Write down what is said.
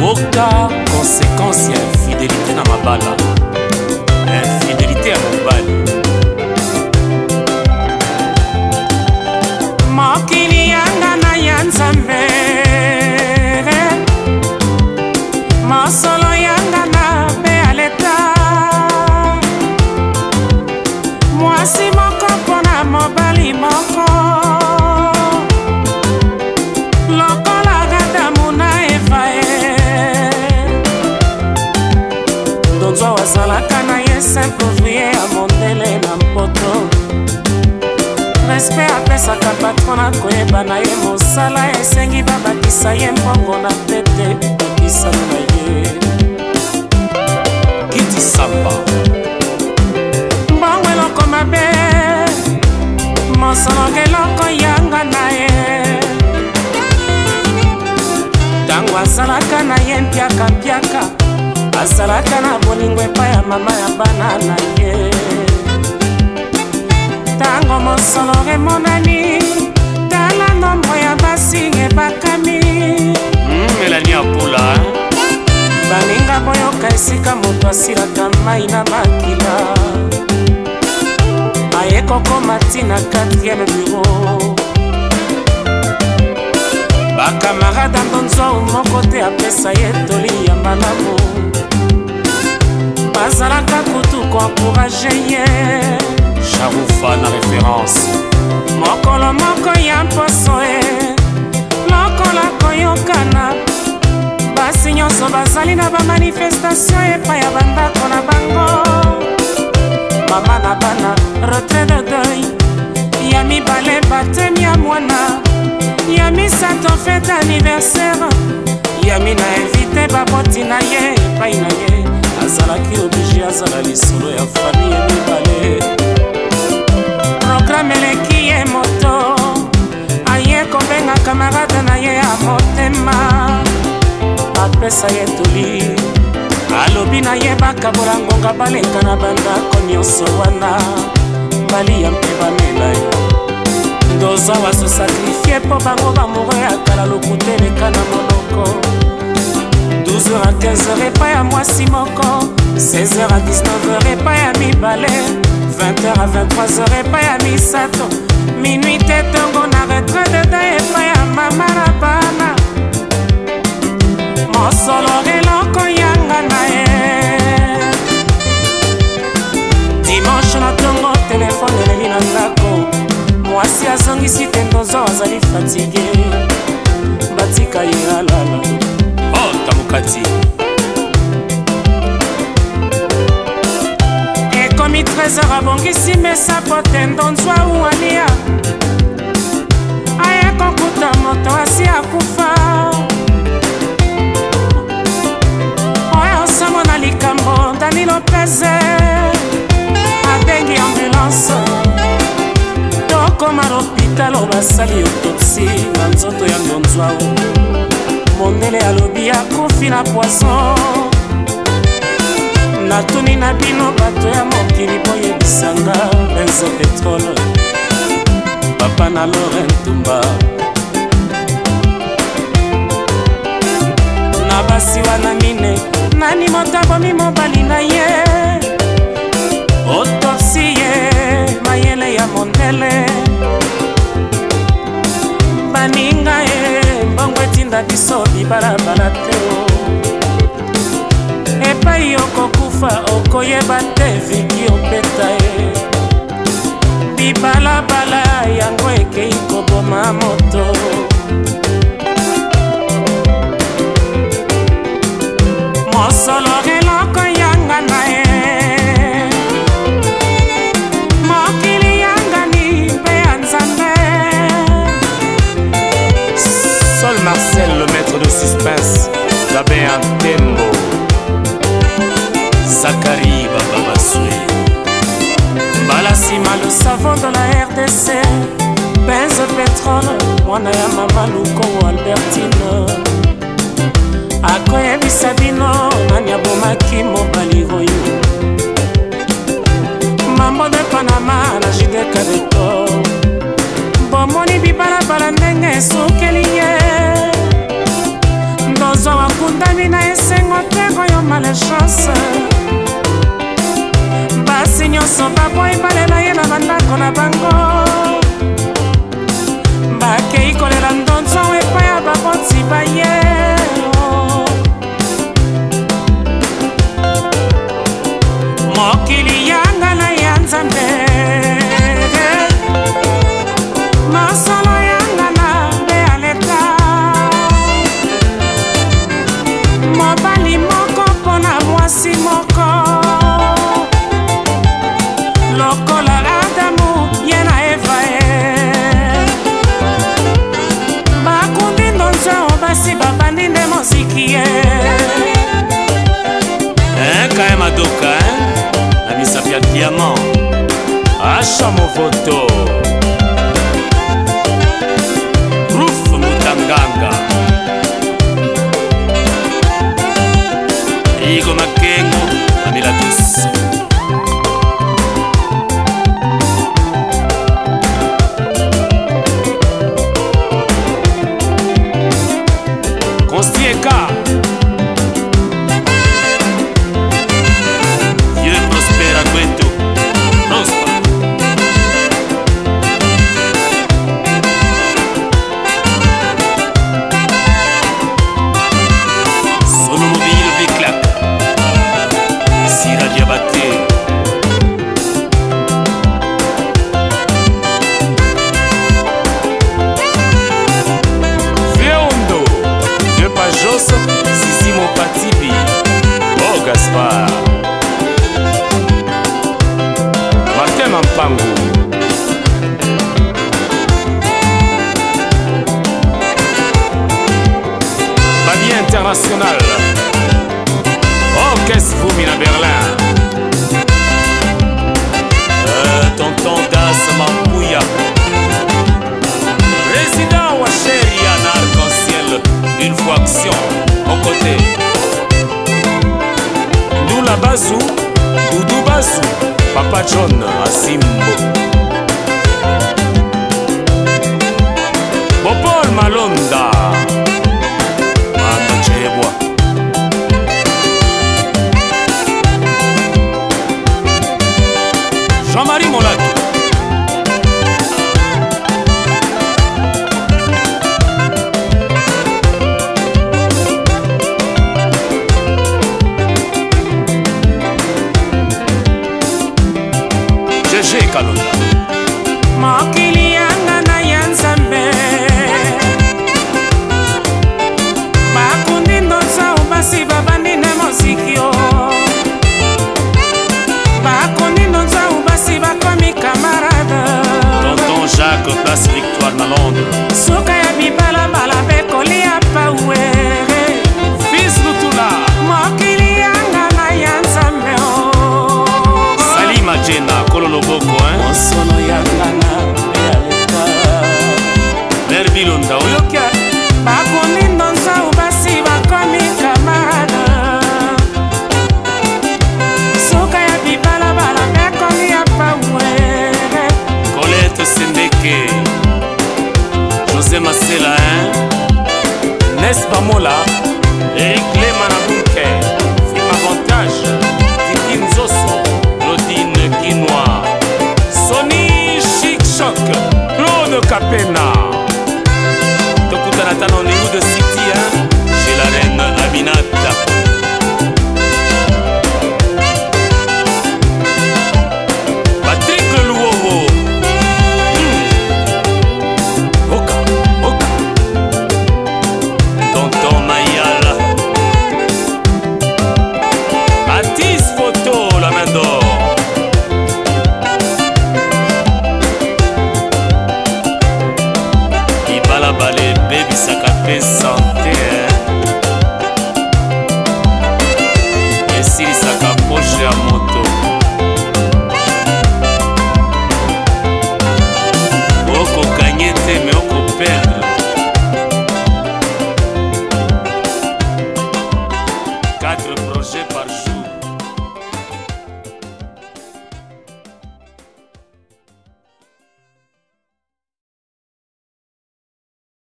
Oka conséquence ya infidélité na mabala, infidélité ya mobali. Mokili yanga na ya Nzambe, mosolo yanga na pe aleta, mwasi moko pona mobali moko, lokola Adamu na Eva Donzwa wazalaka na ye simple ouvrier ya mondele na mpoto. Respect apesaka patron na koyeba na ye mosala, esengi babakisa ye mbongo na pete okisana na ye. Kiti Samba mbongo eloko mabe, mosolo eloko yanga na ye. Tango azalaka na ye mpiaka, azalaka na bolingo epai ya mama ya bana na ye. Tango mosolo emonani, tala nombre ya basi ebakami. Melanie Apula baninga boyoka esika moto asilaka mai na makila, aye kokoma ntina 4e bureau. Bakamarada ndonzwa moko te apesa ye toli ya malamu, bazalaka kutu koencourage ye. Charoufa na référence. Mokolo moko ya mposo lokola koyokana, basi nyonso bazali na bamanifestation epai ya bandako na bango. Mama na bana retrait de deuil, ya mibale batemi ya mwana, ya misato fete anniversaire, ya mina invite baboti na ye epai na ye. Azalaki oblige azala lisolo ya famille mibale. Programme eleki ye moto, aye kobenga kamarade na ye ya motema, apesa ye toli, alobi na ye bakabola ngonga baleka na bandako nyonso wana, balia mpe bamela ye. Ndoza wazosakrifie po bango bamoro ya kala lokuta eleka na monoko. 12h à 15h epai ya mwasi moko, 16h à 19h epai ya mibale, 20h à 23h epai ya misato, minuit te tongo na retrait de deuil epai ya mama na bana. Mosolo eloko yanga na ye, dimanche na tongo telefone eleli na ndako, mwasi azongisi te ndonzo azali fatigue, batika ye alala. Oh, Tamukati ekomi 13h abongisi mesa pote ndonzwa ualia, aye kokuta moto asi akufa. Oyo somo na likambo Dani Lopez abengi ambulance, tokoma l'hôpital basali autopsie na nzoto ya ndonzwa. Mondele alobi akufi na poison, natuni na bino bato ya mokili boyebisanga benzo petrole. Papa na Laurent Tumba na basi wana mine, nani motabomi mobali na ye, autopsie ye mayele ya mondele. Baninga ye mbongo etinda biso bibalabala te, epai okokufa okoyeba te viki opeta ye. Bibalabala yango ekei koboma moto, mosolo eloko yanga na ye, mokili yangani mpe ya Nzambe. Sol Marcel, le maître de suspense, Gabin Tembo, Zachary Bababaswe, Balasima le savon de la RDC, Benzo Pétrole, mwana ya mama Luko Albertine, akoyebisa bino nani abomaki mobali oyo. Mambo de Panama na Jide Kadeto, bomoni bibalabala ndenge esukeli ye, ndozo wakundami na chance. Basi nyonso baboyi balela ye na bandako na bango, bakei kolela ndonzo epai ya baboti baye. Mokili yanga na ya Nzambe, masolo yanga na mbe ya leta. Mobali moko mpona mwasi moko, lokola Adamu ye na Eva ye. Bakundi ndonzo basi babandi nde moziki ye. Kaye Madoka, na misapi ya diamant Asha Movoto Ruf Mutanganga Igo Makengo Amilatus Constieka Martin Mampangu Babi International Orchestre Vumina Berlin Tonton Das Mampouya Président Wacheria na Arc-en-Ciel Une fois action aux côtés Doula Bazou, Doudou Bazou, Papa John Asimbo Bopol Malonda Manda Chebwa Jean-Marie Molato Kalonda Mokili yanga na ya Nzambe, bakundi ndonzo basi babandi na moziki yo. Bakundi ndonzo basi bakomi camarade. Tonton Jacques Place Victoire na Londres Suka ya bibala bala bekoli ya pauere. Fils Lutula Mokili yanga na ya Nzambe Salima Jena Kololoboko Mosolo yanga na mbe ya leta. Merbilonda Oyokia Bakundi ndonzo basi bakomi camarade. Suka ya bibala bala bekoli ya pauere. Colette Sendeke José Masela Nes Bamola Eric Lema Bunke Film Avantage Tiki Nzoso Claudine Guinois Sony Chic Choc Claude Capena